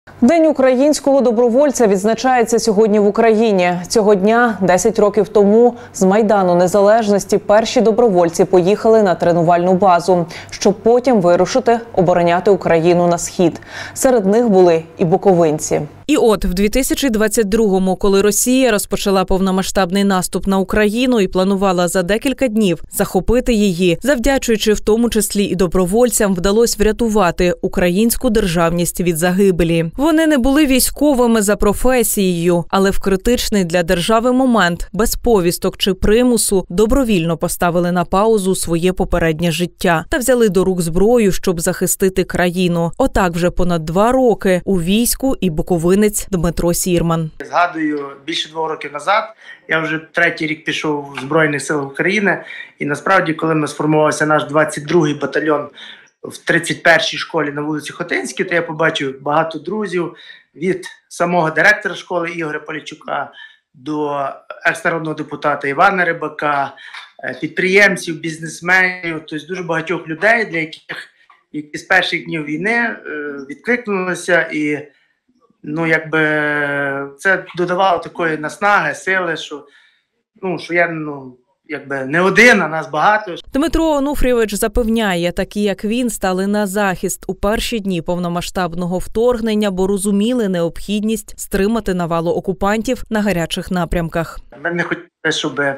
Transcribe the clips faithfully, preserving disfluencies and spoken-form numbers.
День українського добровольця відзначається сьогодні в Україні. Цього дня, десять років тому, з Майдану Незалежності перші добровольці поїхали на тренувальну базу, щоб потім вирушити обороняти Україну на схід. Серед них були і буковинці. І от в дві тисячі двадцять другому, коли Росія розпочала повномасштабний наступ на Україну і планувала за декілька днів захопити її, завдячуючи в тому числі і добровольцям, вдалося врятувати українську державність від загибелі. Вони не були військовими за професією, але в критичний для держави момент, без повісток чи примусу, добровільно поставили на паузу своє попереднє життя та взяли до рук зброю, щоб захистити країну. Отак вже понад два роки у війську і буковинець Дмитро Сірман. Згадую, більше двох років назад, я вже третій рік пішов в Збройних сил України, і насправді, коли ми сформувався наш двадцять другий батальйон в тридцять першій школі на вулиці Хотинській, то я побачив багато друзів від самого директора школи Ігоря Полічука до екс-народного депутата Івана Рибака, підприємців, бізнесменів, тобто дуже багатьох людей, для яких які з перших днів війни відкликнулися, і ну, якби це додавало такої наснаги, сили, що, ну, що я, ну, якби не один, а нас багато. Дмитро Онуфрійович запевняє, такі як він стали на захист у перші дні повномасштабного вторгнення, бо розуміли необхідність стримати навалу окупантів на гарячих напрямках. Ми не хотіли, щоб е,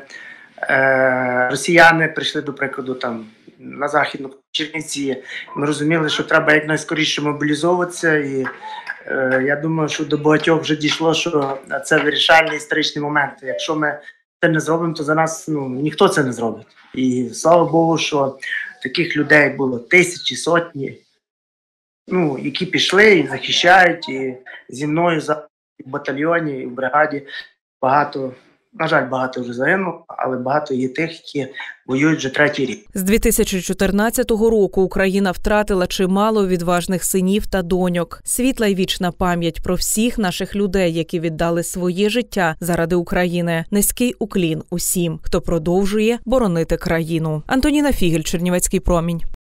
росіяни прийшли, до прикладу, там на західну Чернівці. Ми розуміли, що треба якнайскоріше мобілізовуватися, і е, я думаю, що до багатьох вже дійшло, що це вирішальний історичний момент. Якщо ми це не зробимо, то за нас, ну, ніхто це не зробить. І слава Богу, що таких людей було тисячі, сотні, ну, які пішли і захищають, і зі мною в батальйоні, і в бригаді багато. На жаль, багато вже загинуло, але багато є тих, які воюють вже третій рік. З дві тисячі чотирнадцятого року Україна втратила чимало відважних синів та доньок. Світла й вічна пам'ять про всіх наших людей, які віддали своє життя заради України. Низький уклін усім, хто продовжує боронити країну. Антоніна Фігель, Чернівецький промінь.